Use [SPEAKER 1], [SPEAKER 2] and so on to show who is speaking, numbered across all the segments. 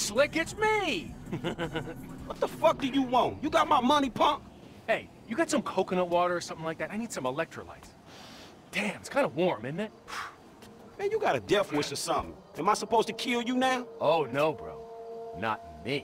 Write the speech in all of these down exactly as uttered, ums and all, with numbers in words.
[SPEAKER 1] Slick, it's me!
[SPEAKER 2] What the fuck do you want? You got my money, punk?
[SPEAKER 1] Hey, you got some coconut water or something like that? I need some electrolytes. Damn, it's kind of warm, isn't it?
[SPEAKER 2] Man, you got a death wish or something. Am I supposed to kill you now?
[SPEAKER 1] Oh, no, bro. Not me.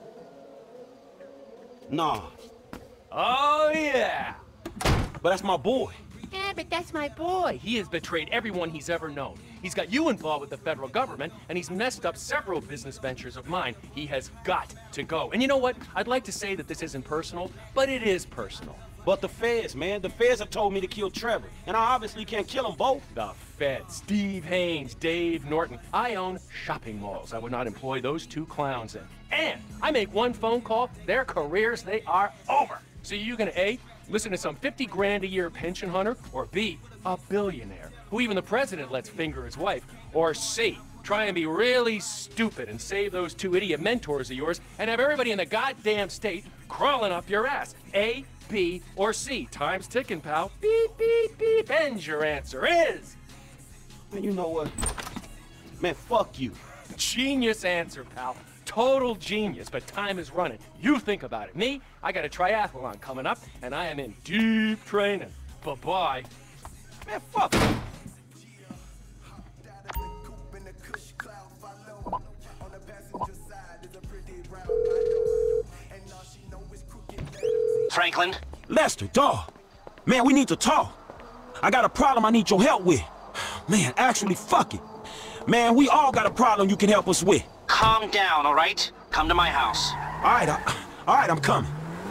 [SPEAKER 2] Nah.
[SPEAKER 1] Oh, yeah!
[SPEAKER 2] But that's my boy.
[SPEAKER 1] Yeah, but that's my boy. He has betrayed everyone he's ever known. He's got you involved with the federal government, and he's messed up several business ventures of mine. He has got to go. And you know what? I'd like to say that this isn't personal, but it is personal.
[SPEAKER 2] But the feds, man. The feds have told me to kill Trevor, and I obviously can't kill them both.
[SPEAKER 1] The feds. Steve Haynes, Dave Norton. I own shopping malls. I would not employ those two clowns in. And I make one phone call, their careers, they are over. So you gonna A, listen to some fifty grand a year pension hunter, or B, a billionaire, who even the president lets finger his wife, or C, try and be really stupid and save those two idiot mentors of yours and have everybody in the goddamn state crawling up your ass. A, B, or C. Time's ticking, pal. Beep, beep, beep. And your answer is...
[SPEAKER 2] Man, you know what? Man, fuck you.
[SPEAKER 1] Genius answer, pal. Total genius, but time is running. You think about it. Me, I got a triathlon coming up, and I am in deep training. Bye-bye.
[SPEAKER 2] Man, fuck you.
[SPEAKER 3] Franklin?
[SPEAKER 2] Lester, dawg. Man, we need to talk. I got a problem I need your help with. Man, actually, fuck it. Man, we all got a problem you can help us with.
[SPEAKER 3] Calm down, all right? Come to my house.
[SPEAKER 2] All right, I, all right, I'm coming.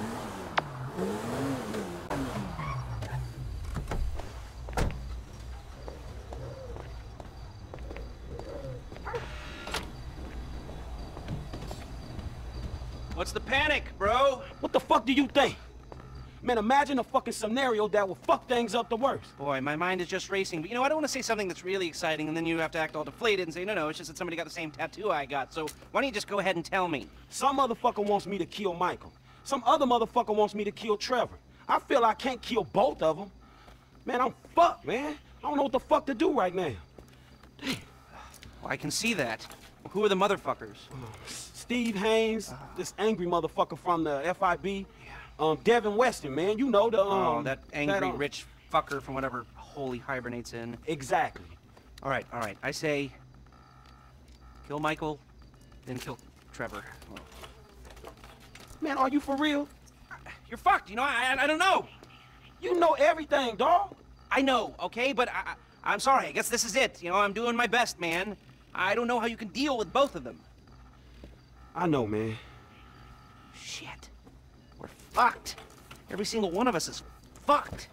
[SPEAKER 3] What's the panic, bro?
[SPEAKER 2] What the fuck do you think? Man, imagine a fucking scenario that will fuck things up the worst.
[SPEAKER 3] Boy, my mind is just racing. But you know, I don't want to say something that's really exciting, and then you have to act all deflated and say, no, no, it's just that somebody got the same tattoo I got. So why don't you just go ahead and tell me?
[SPEAKER 2] Some motherfucker wants me to kill Michael. Some other motherfucker wants me to kill Trevor. I feel I can't kill both of them. Man, I'm fucked, man. I don't know what the fuck to do right now. Damn.
[SPEAKER 3] Well, I can see that. Who are the motherfuckers?
[SPEAKER 2] Steve Haynes, uh, this angry motherfucker from the F I B. Um, Devin Weston, man, you know the, um...
[SPEAKER 3] Oh, that angry
[SPEAKER 2] that, um,
[SPEAKER 3] rich fucker from whatever hole he hibernates in.
[SPEAKER 2] Exactly.
[SPEAKER 3] All right, all right, I say... kill Michael, then kill Trevor.
[SPEAKER 2] Man, are you for real?
[SPEAKER 3] You're fucked, you know, I, I, I don't know.
[SPEAKER 2] You know everything, dawg.
[SPEAKER 3] I know, okay, but I, I, I'm sorry, I guess this is it. You know, I'm doing my best, man. I don't know how you can deal with both of them.
[SPEAKER 2] I know, man.
[SPEAKER 3] Shit. We're fucked. Every single one of us is fucked.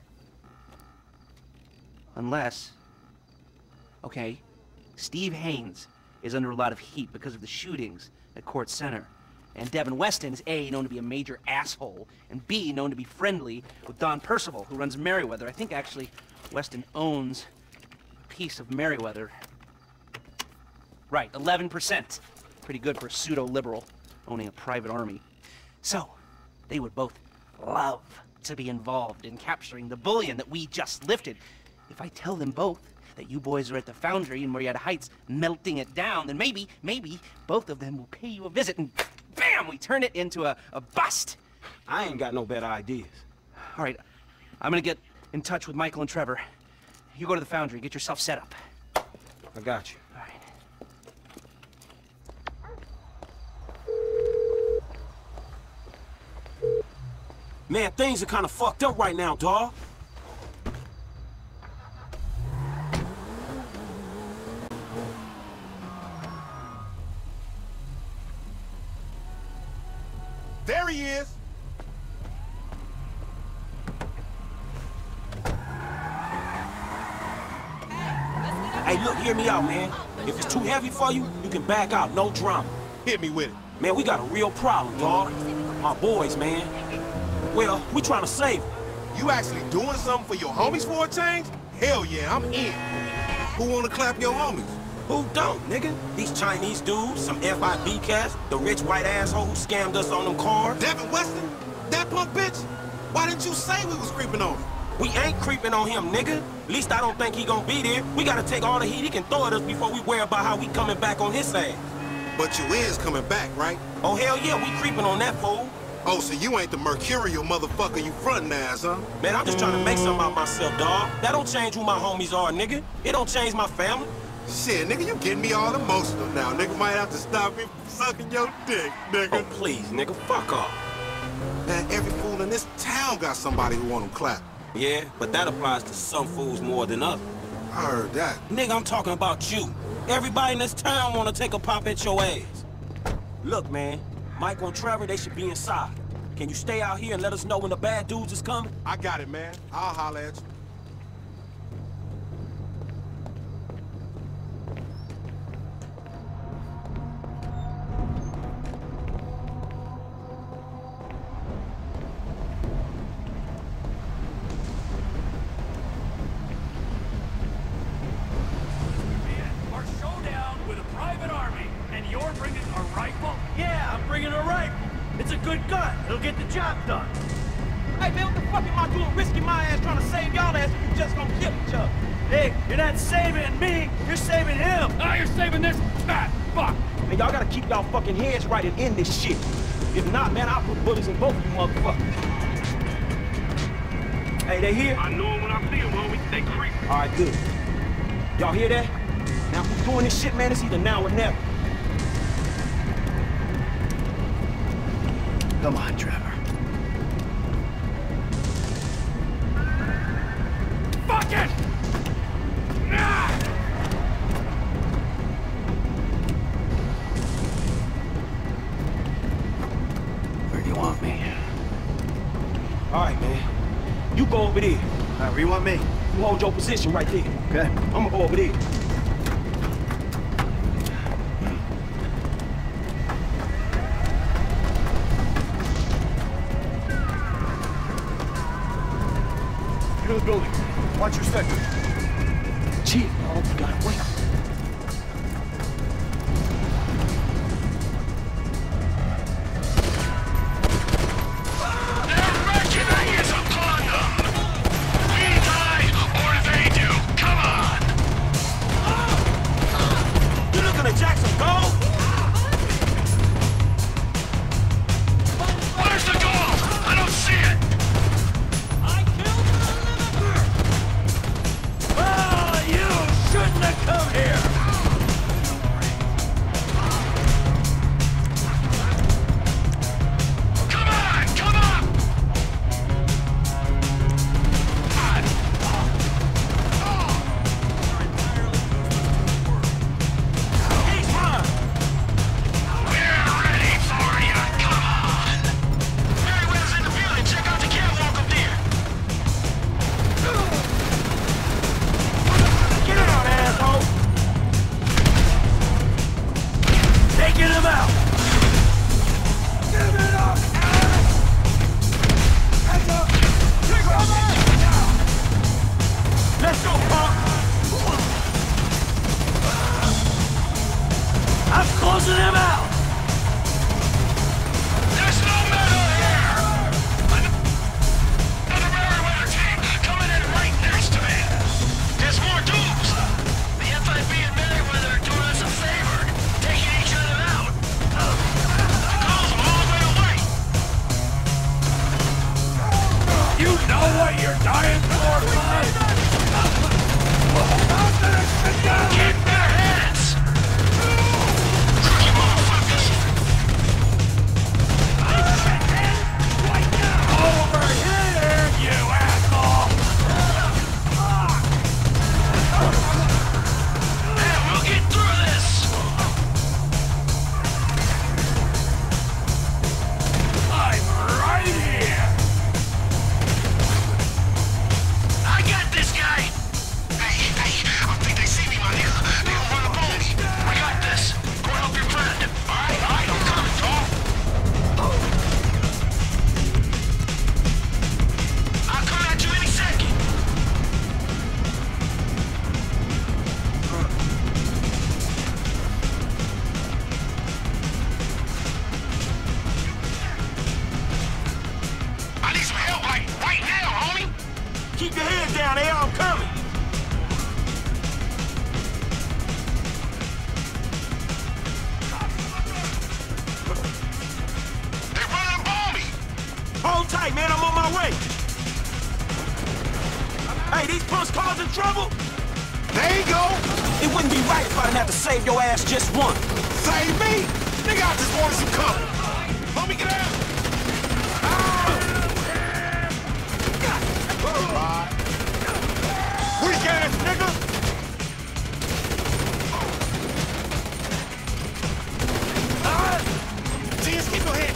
[SPEAKER 3] Unless... Okay, Steve Haynes is under a lot of heat because of the shootings at Court Center. And Devin Weston is A, known to be a major asshole, and B, known to be friendly with Don Percival, who runs Merryweather. I think, actually, Weston owns a piece of Merryweather. Right, eleven percent. Pretty good for a pseudo-liberal owning a private army. So, they would both love to be involved in capturing the bullion that we just lifted. If I tell them both that you boys are at the foundry in Murrieta Heights melting it down, then maybe, maybe both of them will pay you a visit and bam, we turn it into a, a bust.
[SPEAKER 2] I ain't got no better ideas.
[SPEAKER 3] All right, I'm gonna get in touch with Michael and Trevor. You go to the foundry, get yourself set up.
[SPEAKER 2] I got you.
[SPEAKER 3] All right.
[SPEAKER 2] Man, things are kind of fucked up right now, dawg.
[SPEAKER 4] There he is.
[SPEAKER 2] Hey, look, hear me out, man. If it's too heavy for you, you can back out, no drama.
[SPEAKER 4] Hit me with it.
[SPEAKER 2] Man, we got a real problem, dawg. My boys, man. Well, we trying to save them.
[SPEAKER 4] You actually doing something for your homies for a change? Hell yeah, I'm in. Who wanna clap your homies?
[SPEAKER 2] Who don't, nigga? These Chinese dudes, some F I B cats, the rich white asshole who scammed us on them cars.
[SPEAKER 4] Devin Weston? That punk bitch? Why didn't you say we was creeping on him?
[SPEAKER 2] We ain't creeping on him, nigga. At least I don't think he gonna be there. We gotta take all the heat he can throw at us before we worry about how we coming back on his ass.
[SPEAKER 4] But you is coming back, right?
[SPEAKER 2] Oh, hell yeah, we creeping on that fool.
[SPEAKER 4] Oh, so you ain't the mercurial motherfucker you frontin' as, huh?
[SPEAKER 2] Man, I'm just trying to make something out myself, dawg. That don't change who my homies are, nigga. It don't change my family.
[SPEAKER 4] Shit, nigga, you getting me all emotional now. Nigga might have to stop me from sucking your dick, nigga.
[SPEAKER 2] Oh, please, nigga, fuck off.
[SPEAKER 4] Man, every fool in this town got somebody who want him clapped.
[SPEAKER 2] Yeah, but that applies to some fools more than others.
[SPEAKER 4] I heard that.
[SPEAKER 2] Nigga, I'm talking about you. Everybody in this town wanna take a pop at your ass. Look, man, Mike and Trevor, they should be inside. Can you stay out here and let us know when the bad dudes is coming?
[SPEAKER 4] I got it, man. I'll holler at you.
[SPEAKER 5] Our showdown with a private army, and you're bringing a rifle?
[SPEAKER 6] Yeah, I'm bringing a rifle. It's a good gun. It'll get the job done.
[SPEAKER 2] Hey, man, what the fuck am I doing risking my ass trying to save y'all ass if you just gonna kill each other?
[SPEAKER 6] Hey, you're not saving me. You're saving him.
[SPEAKER 5] Now you're saving this fat fuck!
[SPEAKER 2] Man, y'all gotta keep y'all fucking heads right and end this shit. If not, man, I'll put bullets in both of you motherfuckers. Hey, they here?
[SPEAKER 5] I know them when I see them, homie. They creep.
[SPEAKER 2] All right, good. Y'all hear that? Now, if we're doing this shit, man, it's either now or never.
[SPEAKER 6] Come on, Trevor.
[SPEAKER 5] Fuck it! Ah!
[SPEAKER 6] Where do you want me?
[SPEAKER 2] All right, man. You go over there.
[SPEAKER 6] Uh, where you want me?
[SPEAKER 2] You hold your position right there.
[SPEAKER 6] Okay.
[SPEAKER 2] I'm gonna go over there.
[SPEAKER 6] To the building. Watch your sector.
[SPEAKER 2] Chill, oh, you gotta wait.
[SPEAKER 5] Their reckoning is upon them! We die, or they do! Come on!
[SPEAKER 2] You looking to jack some gold?
[SPEAKER 5] Where's the gold? I don't see it!
[SPEAKER 6] I killed the liver! Oh, you shouldn't have come here!
[SPEAKER 5] Come on! Come on!
[SPEAKER 2] He's mine!
[SPEAKER 5] We're ready for you! Come on! Everyone's in the building! Check out the catwalk up there!
[SPEAKER 2] Get out, asshole!
[SPEAKER 6] Taking him out!
[SPEAKER 2] Give it up, Alex! Hands up! Come on! Let's go, punk!
[SPEAKER 6] I'm closing him out!
[SPEAKER 5] There's no metal here! Another Merryweather team coming in right next to me! There's more dudes! The F I B and Merryweather are doing us a favor, taking each other out! The calls them all the way away! You know what you're dying for, bud? Keep their hands! Crookie motherfuckers! Over here, you asshole! And we'll get through this! I'm right here! I got
[SPEAKER 2] Hey, these punks causing trouble?
[SPEAKER 4] There you go.
[SPEAKER 2] It wouldn't be right if I didn't have to save your ass just once.
[SPEAKER 4] Save me. Nigga, I just wanted some cover. Homie, get out. Weak ass nigga. Just keep your head.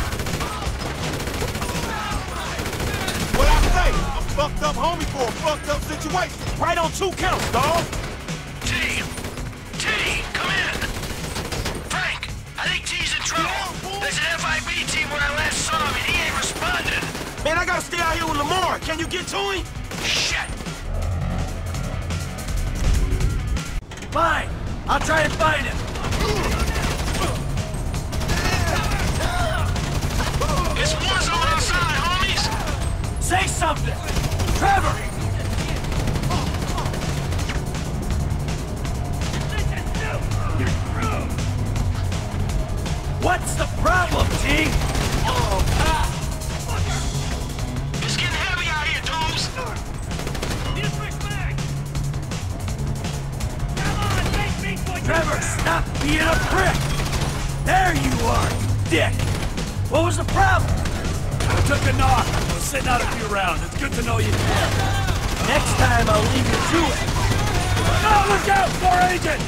[SPEAKER 4] What I say? I'm fucked up homie for a fucked up situation.
[SPEAKER 2] Right on two counts, dawg.
[SPEAKER 5] T! T! Come in! Frank! I think T's in trouble. There's an F I B team where I last saw him and he ain't responding.
[SPEAKER 2] Man, I gotta stay out here with Lamar. Can you get to him?
[SPEAKER 5] Shit!
[SPEAKER 6] Fine. I'll try and find him.
[SPEAKER 5] It's war zone outside, homies!
[SPEAKER 6] Say something! Trevor! What's the problem, T?
[SPEAKER 5] It's getting heavy out here, dudes!
[SPEAKER 6] Trevor, stop being a prick! There you are, dick! What was the problem? I took a knock. I was sitting out a few rounds. It's good to know you. Next time, I'll leave you to it. Oh, look out, Floor Agent!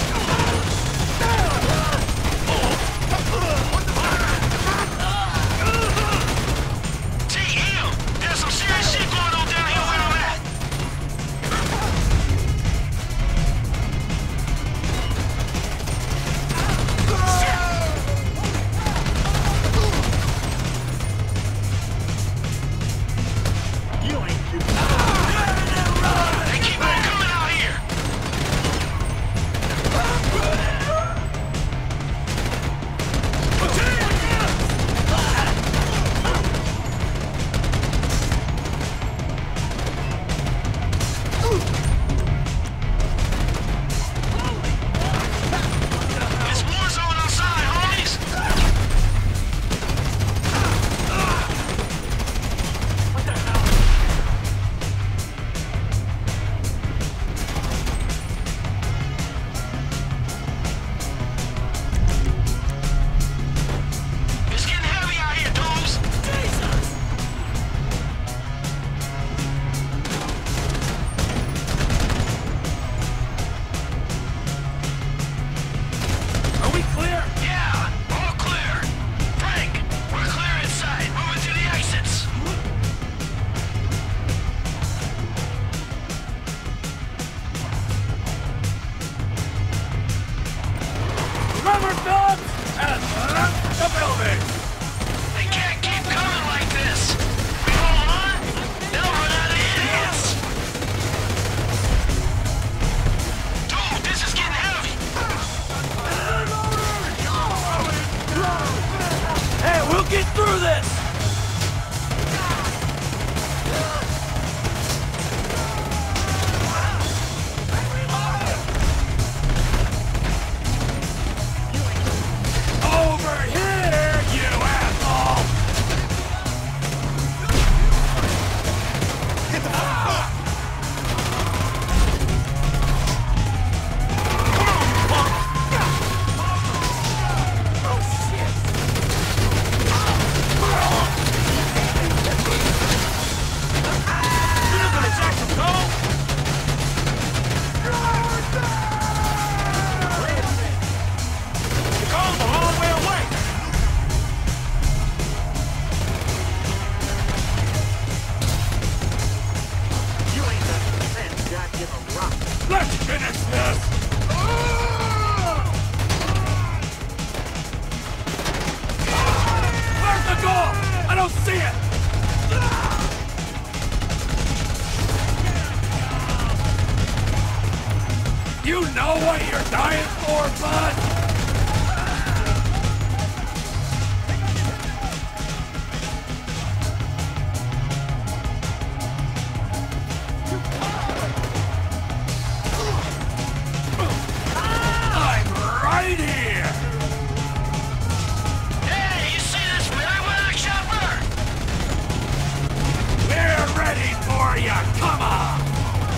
[SPEAKER 5] T, heal! There's some serious shit going on down here where I'm at! They keep on coming out here! It's war zone outside, homies! It's getting heavy out here, dudes!
[SPEAKER 6] Are we clear?
[SPEAKER 5] Yeah, all clear. Frank, we're clear inside. Moving to the exits.
[SPEAKER 6] Rubber Phillips! And left the building!
[SPEAKER 5] They can't keep coming like this. We hold on, they'll run out of idiots. Dude, this is getting heavy.
[SPEAKER 6] Hey, we'll get through this! Over here, you asshole!
[SPEAKER 4] Get the fuck up.
[SPEAKER 2] You looking at Jackson Cole? The Cole's a long way away.
[SPEAKER 6] Let's finish this! Where's the goal? I don't see it! You know what you're dying for, bud? I'm right here!
[SPEAKER 5] Hey, you see this Merriweather chopper?
[SPEAKER 6] We're ready for you! Come on!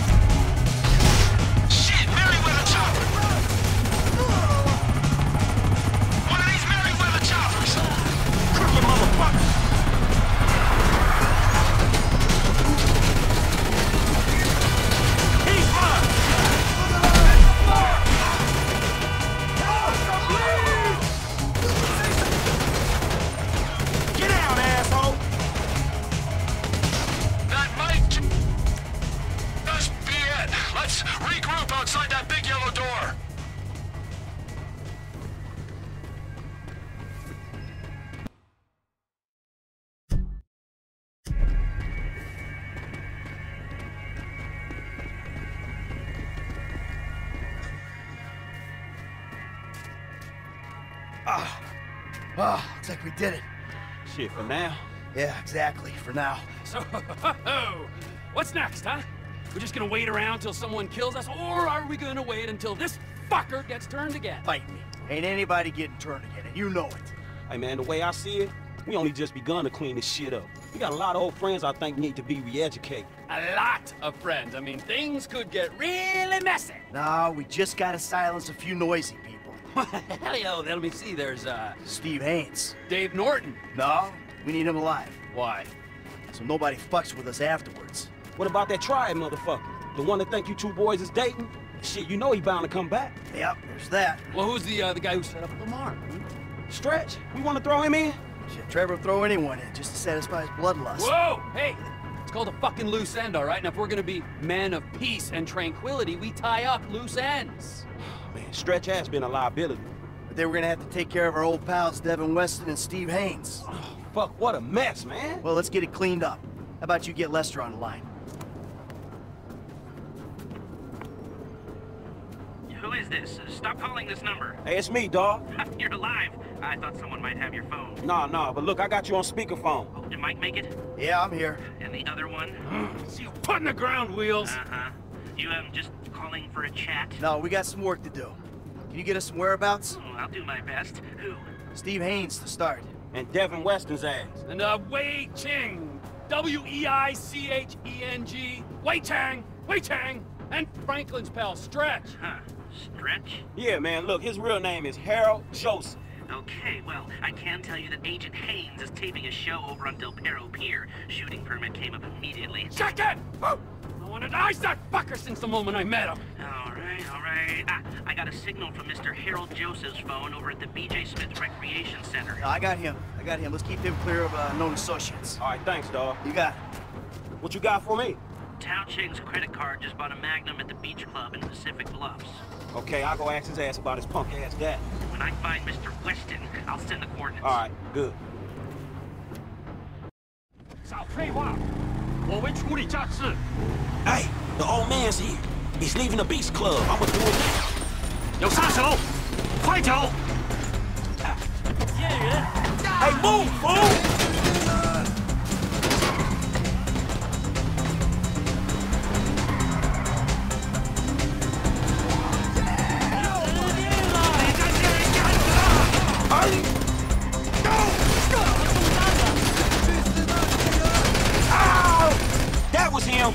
[SPEAKER 6] Ah, oh, looks like we did it.
[SPEAKER 2] Shit, for now.
[SPEAKER 6] Yeah, exactly, for now.
[SPEAKER 7] So, what's next, huh? We're just gonna wait around till someone kills us, or are we gonna wait until this fucker gets turned again?
[SPEAKER 6] Fight me. Ain't anybody getting turned again, and you know it.
[SPEAKER 2] Hey, man, the way I see it, we only just begun to clean this shit up. We got a lot of old friends I think need to be re-educated.
[SPEAKER 7] A lot of friends. I mean, things could get really messy.
[SPEAKER 6] No, we just gotta silence a few noisy people.
[SPEAKER 7] Hell yeah, let me see. There's, uh,
[SPEAKER 6] Steve Haynes.
[SPEAKER 7] Dave Norton.
[SPEAKER 6] No, we need him alive.
[SPEAKER 7] Why?
[SPEAKER 6] So nobody fucks with us afterwards.
[SPEAKER 2] What about that triad motherfucker? The one that think you two boys is dating? Shit, you know he bound to come back.
[SPEAKER 6] Yep, there's that.
[SPEAKER 7] Well, who's the, uh, the guy who set up Lamar? Hmm?
[SPEAKER 2] Stretch, we want to throw him in?
[SPEAKER 6] Shit, Trevor will throw anyone in just to satisfy his bloodlust.
[SPEAKER 7] Whoa! Hey! It's called a fucking loose end, all right? And if we're gonna be men of peace and tranquility, we tie up loose ends.
[SPEAKER 2] Man, Stretch has been a liability.
[SPEAKER 6] But they were gonna have to take care of our old pals, Devin Weston and Steve Haynes.
[SPEAKER 2] Oh, fuck, what a mess, man.
[SPEAKER 6] Well, let's get it cleaned up. How about you get Lester on the line?
[SPEAKER 3] Who is this? Stop calling this number.
[SPEAKER 2] Hey, it's me, dawg.
[SPEAKER 3] You're alive. I thought someone might have your phone.
[SPEAKER 2] Nah, nah, but look, I got you on speakerphone.
[SPEAKER 3] Oh, did Mike make it?
[SPEAKER 6] Yeah, I'm here.
[SPEAKER 3] And the other one?
[SPEAKER 7] See you putting the ground wheels.
[SPEAKER 3] Uh-huh. You, um, just calling for a chat?
[SPEAKER 6] No, we got some work to do. Can you get us some whereabouts?
[SPEAKER 3] Oh, I'll do my best. Who?
[SPEAKER 6] Steve Haynes to start.
[SPEAKER 2] And Devin Weston's ass.
[SPEAKER 7] And, uh, Wei Ching. W E I C H E N G. Wei Chang. Wei Chang. And Franklin's pal, Stretch.
[SPEAKER 3] Huh. Stretch?
[SPEAKER 2] Yeah, man, look, his real name is Harold Joseph.
[SPEAKER 3] Okay, well, I can tell you that Agent Haynes is taping a show over on Del Perro Pier. Shooting permit came up immediately.
[SPEAKER 7] Check it! I wanted to ice that fucker since the moment I met him.
[SPEAKER 3] All right, all right. Ah, I got a signal from Mister Harold Joseph's phone over at the B J Smith Recreation Center.
[SPEAKER 6] No, I got him. I got him. Let's keep him clear of uh, known associates.
[SPEAKER 2] All right, thanks, dawg.
[SPEAKER 6] You got it.
[SPEAKER 2] What you got for me?
[SPEAKER 3] Tao Ching's credit card just bought a Magnum at the beach club in Pacific Bluffs.
[SPEAKER 2] Okay, I'll go ask his ass about his punk ass dad.
[SPEAKER 3] When I find Mister Weston, I'll send the coordinates.
[SPEAKER 2] All right, good.
[SPEAKER 7] 少废话，我会处理这事。
[SPEAKER 2] Hey, the old man's here. He's leaving the beach club. I'm gonna do it now.
[SPEAKER 7] 有杀手，快走！
[SPEAKER 2] Hey, move, fool! That was him.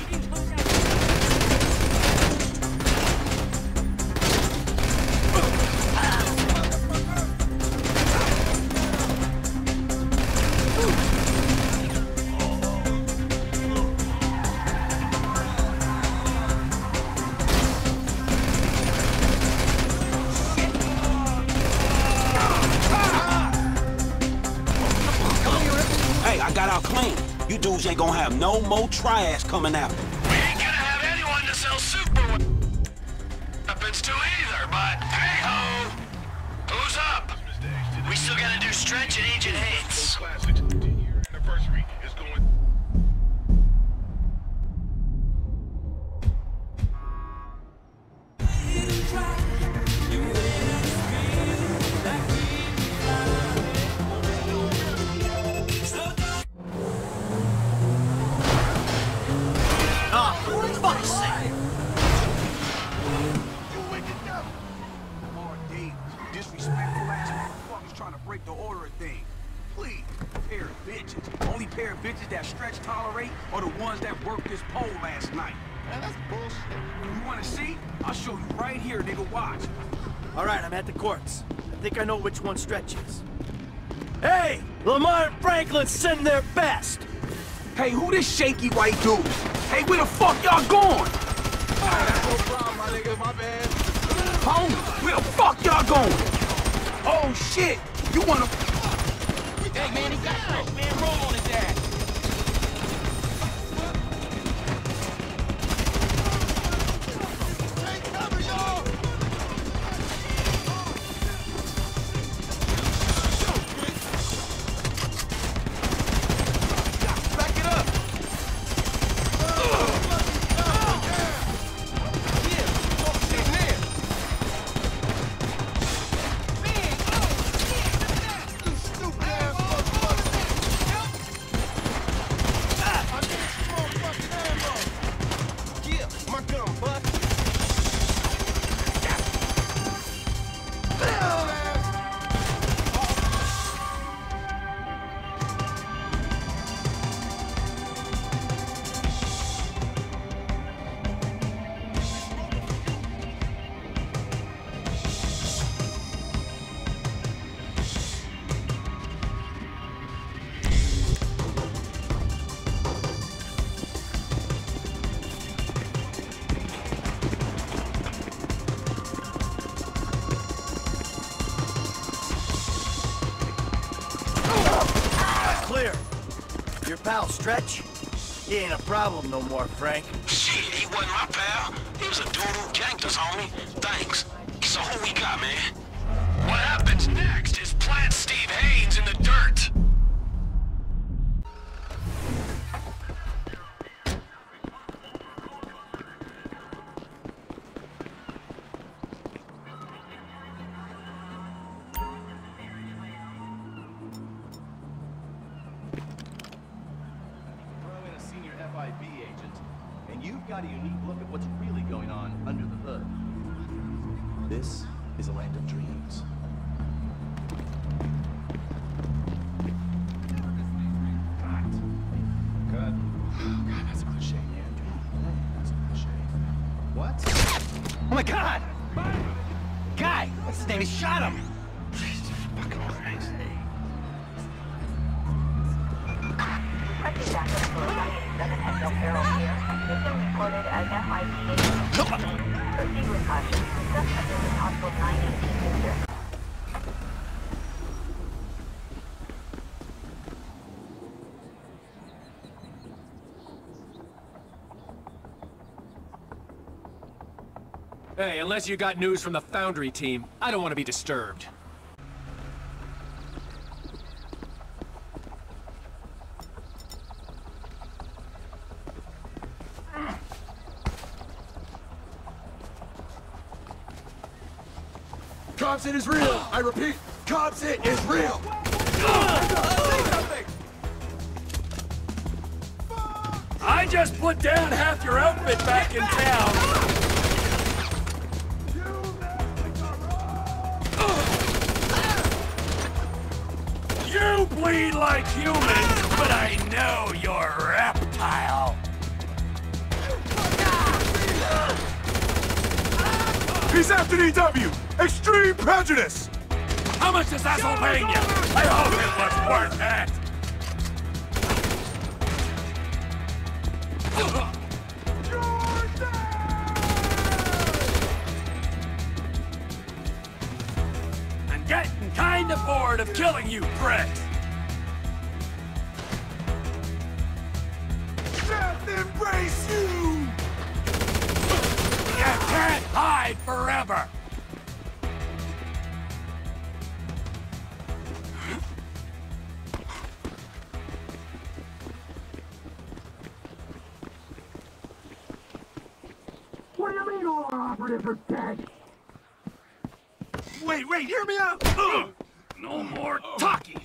[SPEAKER 2] Hey, I got out clean. You dudes ain't gonna have no more triads coming out.
[SPEAKER 5] We ain't gonna have anyone to sell super weapons to either, but hey-ho! Who's up? We still gotta do Stretch and Agent Haynes.
[SPEAKER 4] Classics ten-year anniversary is going.
[SPEAKER 8] Disrespectful ass motherfuckers trying to break the order of things. Please, pair of bitches. Only pair of bitches that Stretch tolerate are the ones that worked this pole last night. Man, that's bullshit. You wanna see? I'll show you right here, nigga. Watch.
[SPEAKER 6] All right, I'm at the courts. I think I know which one Stretch is. Hey! Lamar and Franklin send their best!
[SPEAKER 2] Hey, who this shaky white dude? Hey, where the fuck y'all going?
[SPEAKER 8] No problem, my nigga. My bad.
[SPEAKER 2] Homie, where the fuck y'all going? Oh shit! You wanna?
[SPEAKER 1] Hey, man, he got Stretch, man. Roll on his ass.
[SPEAKER 8] Take cover, y'all! Back it up! Yeah, sitting there. Man, oh shit!
[SPEAKER 6] pal, Stretch. He ain't a problem no more, Frank.
[SPEAKER 5] Shit, he wasn't my pal. He was a dude who ganked us, homie. Thanks. So who we got, man? What happens next is plant Steve Haynes in the dirt.
[SPEAKER 9] F I B agent, and you've got a unique look at what's really going on under the hood. This is a land of dreams. Good. Oh, God, that's a cliche, man. That's a cliche. What?
[SPEAKER 3] Oh my God! Guy! What's his name? He shot him! Jesus fucking Christ.
[SPEAKER 10] Requesting backup for ninety-seven Echo Carroll here. Victim reported as F I B agent. Proceed with caution. Suspect is a possible nine eighteen user.
[SPEAKER 1] Hey, unless you got news from the Foundry team, I don't want to be disturbed.
[SPEAKER 6] Cobson is real! I repeat, Cobson is real!
[SPEAKER 7] I just put down half your outfit back in town. You bleed like humans, but I know you're reptile.
[SPEAKER 6] He's after D W! Extreme prejudice!
[SPEAKER 7] How much is asshole paying you? I hope it was worth it. I'm getting kinda bored of killing you, pricks.
[SPEAKER 6] Death embrace you!
[SPEAKER 7] You can't hide forever.
[SPEAKER 6] What do you mean all our operatives are dead? Wait, wait, hear me out!
[SPEAKER 7] No more talking.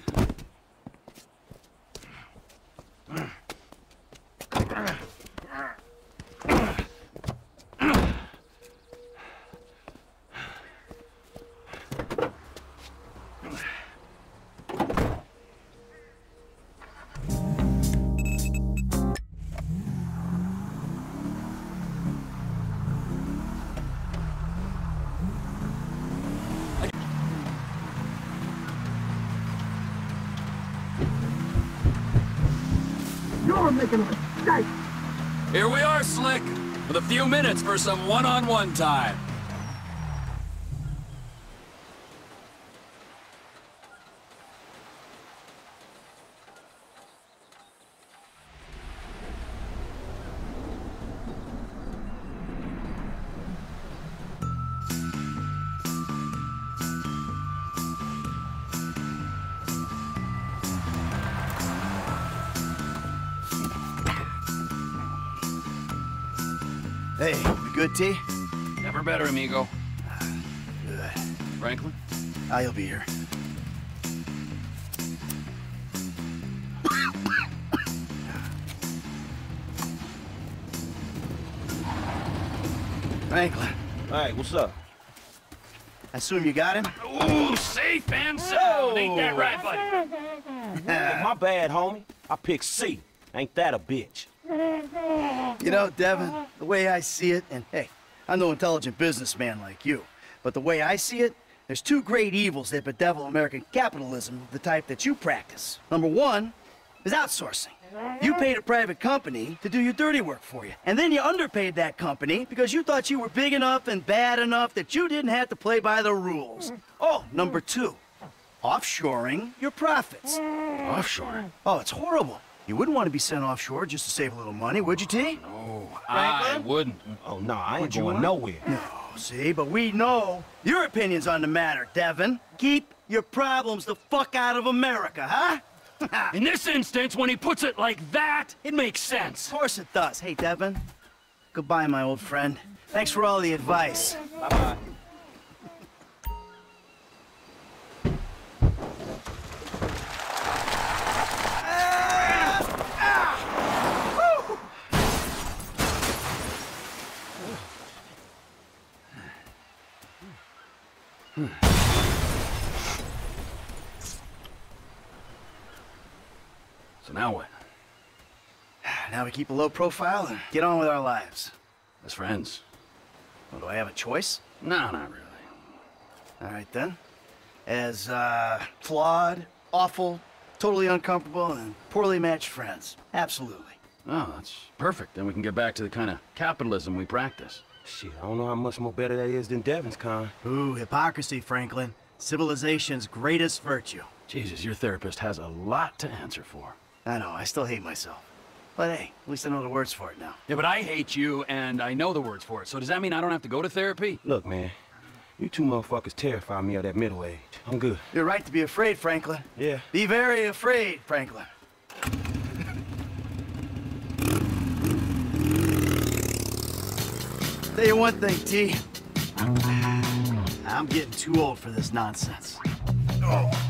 [SPEAKER 6] You're making a mistake!
[SPEAKER 7] Here we are, Slick, with a few minutes for some one-on-one time.
[SPEAKER 6] Hey, we good, T?
[SPEAKER 7] Never better, amigo.
[SPEAKER 6] Good.
[SPEAKER 7] Franklin?
[SPEAKER 6] I'll be here. Franklin,
[SPEAKER 2] Hey, what's up?
[SPEAKER 6] I assume you got him?
[SPEAKER 7] Ooh, safe and sound. Ain't that right, buddy?
[SPEAKER 2] Hey, my bad, homie. I picked C. Ain't that a bitch?
[SPEAKER 6] You know, Devin, the way I see it, and hey, I'm no intelligent businessman like you, but the way I see it, there's two great evils that bedevil American capitalism of the type that you practice. Number one is outsourcing. You paid a private company to do your dirty work for you, and then you underpaid that company because you thought you were big enough and bad enough that you didn't have to play by the rules. Oh, number two, offshoring your profits.
[SPEAKER 7] Offshore?
[SPEAKER 6] Oh, it's horrible. You wouldn't want to be sent offshore just to save a little money, would you, T?
[SPEAKER 7] No, I wouldn't.
[SPEAKER 2] Oh, no, I ain't
[SPEAKER 6] Would you
[SPEAKER 2] going
[SPEAKER 6] want-
[SPEAKER 2] nowhere.
[SPEAKER 6] No, see, but we know your opinions on the matter, Devin. Keep your problems the fuck out of America, huh?
[SPEAKER 7] In this instance, when he puts it like that, it makes sense.
[SPEAKER 6] Of course it does. Hey, Devin. Goodbye, my old friend. Thanks for all the advice.
[SPEAKER 2] Bye-bye.
[SPEAKER 7] So now what?
[SPEAKER 6] Now we keep a low profile and get on with our lives.
[SPEAKER 7] As friends?
[SPEAKER 6] Well, do I have a choice?
[SPEAKER 7] No, not really.
[SPEAKER 6] All right, then. As, uh, flawed, awful, totally uncomfortable, and poorly matched friends. Absolutely.
[SPEAKER 7] Oh, that's perfect. Then we can get back to the kind of capitalism we practice.
[SPEAKER 2] Shit, I don't know how much more better that is than Devin's kind.
[SPEAKER 6] Ooh, hypocrisy, Franklin. Civilization's greatest virtue.
[SPEAKER 7] Jesus, your therapist has a lot to answer for.
[SPEAKER 6] I know, I still hate myself. But hey, at least I know the words for it now.
[SPEAKER 7] Yeah, but I hate you, and I know the words for it. So does that mean I don't have to go to therapy?
[SPEAKER 2] Look, man, you two motherfuckers terrify me of that middle age. I'm good.
[SPEAKER 6] You're right to be afraid, Franklin.
[SPEAKER 2] Yeah.
[SPEAKER 6] Be very afraid, Franklin. Tell you one thing, T. I'm getting too old for this nonsense. Oh.